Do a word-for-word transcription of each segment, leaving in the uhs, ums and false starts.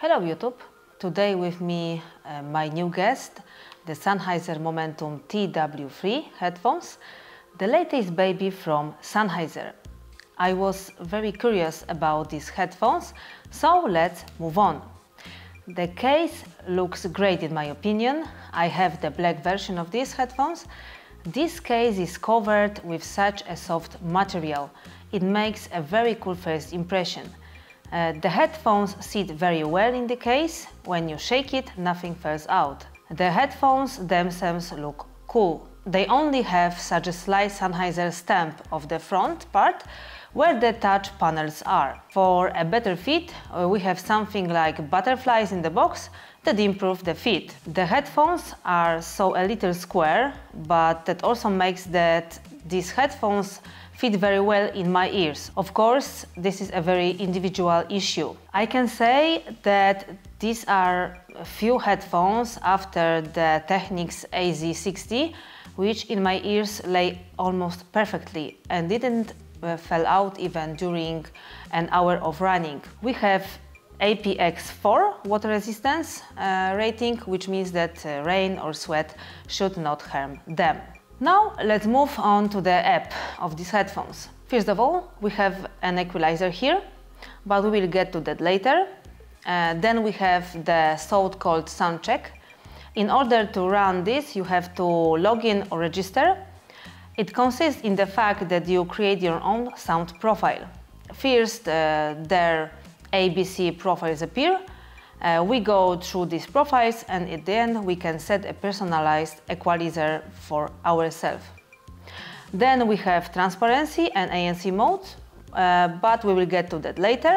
Hello YouTube! Today with me uh, my new guest, the Sennheiser Momentum T W three headphones, the latest baby from Sennheiser. I was very curious about these headphones, so let's move on. The case looks great in my opinion. I have the black version of these headphones. This case is covered with such a soft material. It makes a very cool first impression. Uh, the headphones sit very well in the case. When you shake it, nothing falls out. The headphones themselves look cool. They only have such a slight Sennheiser stamp of the front part where the touch panels are. For a better fit, uh, we have something like butterflies in the box that improve the fit. The headphones are so a little square, but that also makes that these headphones fit very well in my ears. Of course, this is a very individual issue. I can say that these are a few headphones after the Technics A Z sixty, which in my ears lay almost perfectly and didn't uh, fall out even during an hour of running. We have I P X four water resistance uh, rating, which means that uh, rain or sweat should not harm them. Now let's move on to the app of these headphones. First of all, we have an equalizer here, but we will get to that later. Uh, then we have the so-called sound check. In order to run this, you have to log in or register. It consists in the fact that you create your own sound profile. First, uh, their A B C profiles appear. Uh, we go through these profiles and at the end we can set a personalized equalizer for ourselves. Then we have transparency and A N C mode, uh, but we will get to that later.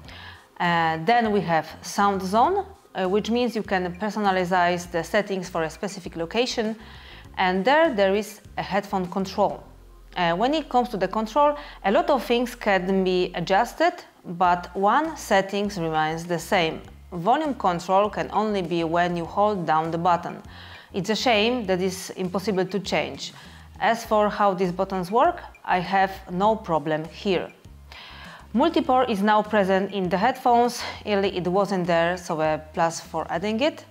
Uh, then we have sound zone, uh, which means you can personalize the settings for a specific location, and there there is a headphone control. Uh, when it comes to the control, a lot of things can be adjusted, but one settings remains the same. Volume control can only be when you hold down the button. It's a shame that it's impossible to change. As for how these buttons work, I have no problem here. Multiport is now present in the headphones. Early it wasn't there, so a plus for adding it.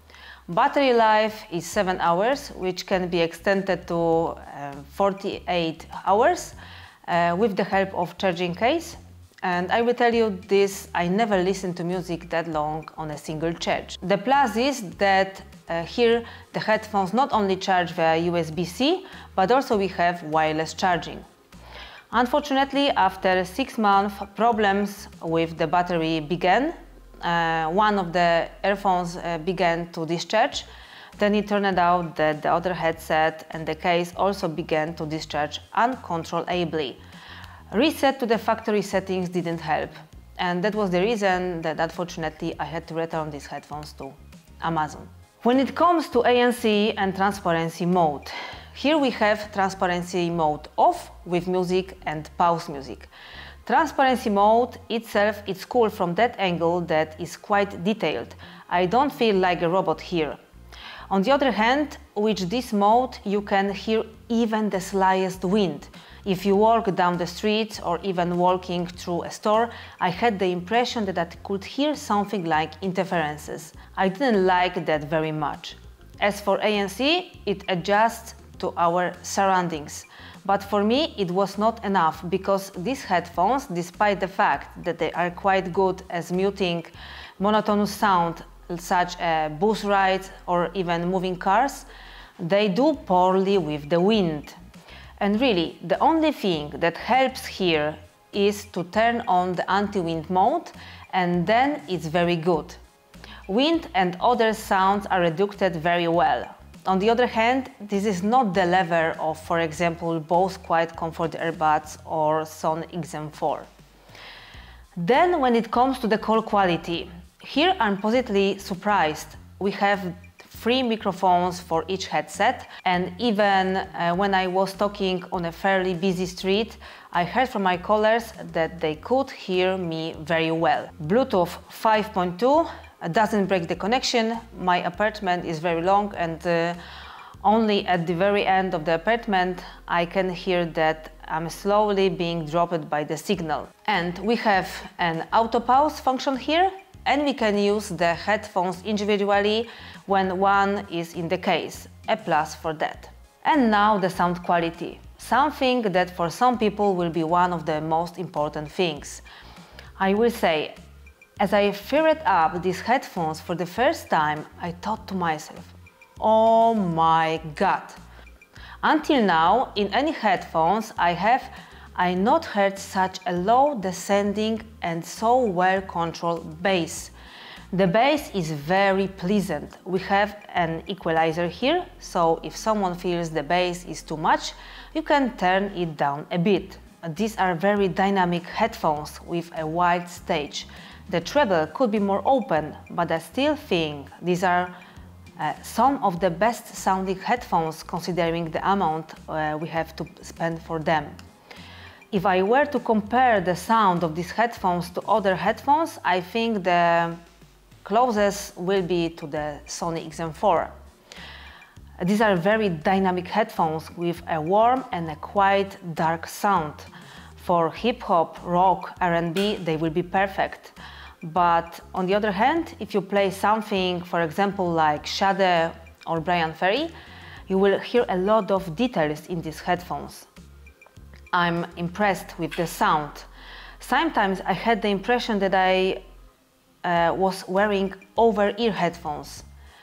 Battery life is seven hours, which can be extended to uh, forty-eight hours uh, with the help of charging case. And I will tell you this, I never listened to music that long on a single charge. The plus is that uh, here the headphones not only charge via U S B C, but also we have wireless charging. Unfortunately, after six months, problems with the battery began. Uh, one of the earphones uh, began to discharge. Then it turned out that the other headset and the case also began to discharge uncontrollably. Reset to the factory settings didn't help, and that was the reason that unfortunately I had to return these headphones to Amazon. When it comes to A N C and transparency mode, here we have transparency mode off with music and pause music. Transparency mode itself is cool from that angle that is quite detailed. I don't feel like a robot here. On the other hand, with this mode you can hear even the slightest wind. If you walk down the street or even walking through a store, I had the impression that I could hear something like interferences. I didn't like that very much. As for A N C, it adjusts to our surroundings. But for me it was not enough, because these headphones, despite the fact that they are quite good as muting monotonous sound such as bus rides or even moving cars, they do poorly with the wind. And really, the only thing that helps here is to turn on the anti-wind mode, and then it's very good. Wind and other sounds are reduced very well. On the other hand, this is not the level of, for example, Bose Quiet Comfort earbuds or Sony X M four. Then when it comes to the call quality, here I'm positively surprised. We have three microphones for each headset, and even uh, when I was talking on a fairly busy street, I heard from my callers that they could hear me very well. Bluetooth five point two doesn't break the connection. My apartment is very long, and uh, only at the very end of the apartment I can hear that I'm slowly being dropped by the signal. And we have an auto pause function here. and we can use the headphones individually when one is in the case, a plus for that. And now the sound quality, something that for some people will be one of the most important things. I will say, as I fired up these headphones for the first time, I thought to myself, oh my god! Until now, in any headphones I have, I not heard such a low descending and so well controlled bass. The bass is very pleasant. We have an equalizer here, so if someone feels the bass is too much, you can turn it down a bit. These are very dynamic headphones with a wide stage. The treble could be more open, but I still think these are uh, some of the best sounding headphones considering the amount uh, we have to spend for them. If I were to compare the sound of these headphones to other headphones, I think the closest will be to the Sony X M four. These are very dynamic headphones with a warm and a quite dark sound. For hip-hop, rock, R and B, they will be perfect. But on the other hand, if you play something, for example, like Sade or Bryan Ferry, you will hear a lot of details in these headphones. I'm impressed with the sound. Sometimes I had the impression that I uh, was wearing over-ear headphones.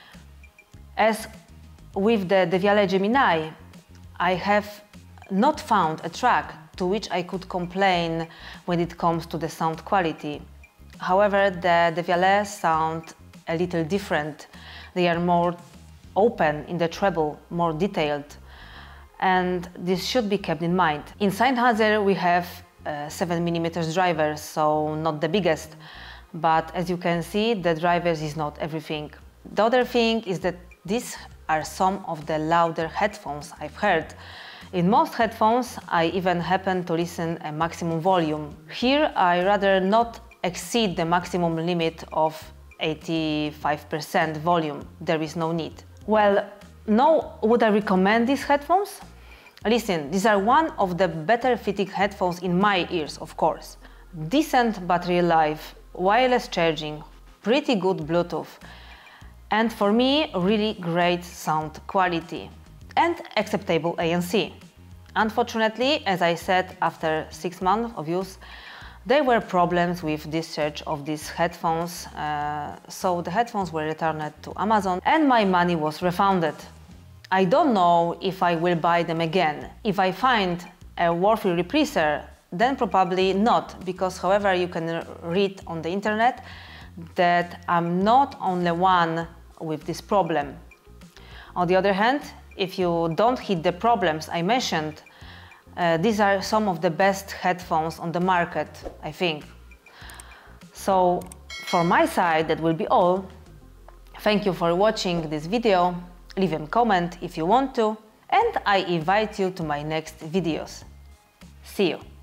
As with the Devialet Gemini, I have not found a track to which I could complain when it comes to the sound quality. However, the Devialet sound a little different. They are more open in the treble, more detailed, and this should be kept in mind. In Sennheiser we have uh, seven millimeter drivers, so not the biggest, but as you can see, the drivers is not everything. The other thing is that these are some of the louder headphones I've heard. In most headphones I even happen to listen at maximum volume. Here I rather not exceed the maximum limit of eighty-five percent volume. There is no need. Well, now would I recommend these headphones? Listen, these are one of the better fitting headphones in my ears, of course. Decent battery life, wireless charging, pretty good Bluetooth, and for me, really great sound quality and acceptable A N C. Unfortunately, as I said, after six months of use, there were problems with discharge of these headphones, uh, so the headphones were returned to Amazon and my money was refunded. I don't know if I will buy them again. If I find a worthy replacer, then probably not, because however you can read on the internet that I'm not only one with this problem. On the other hand, if you don't hit the problems I mentioned, uh, these are some of the best headphones on the market, I think. So, from my side, that will be all. Thank you for watching this video. Leave a comment if you want to, and I invite you to my next videos. See you!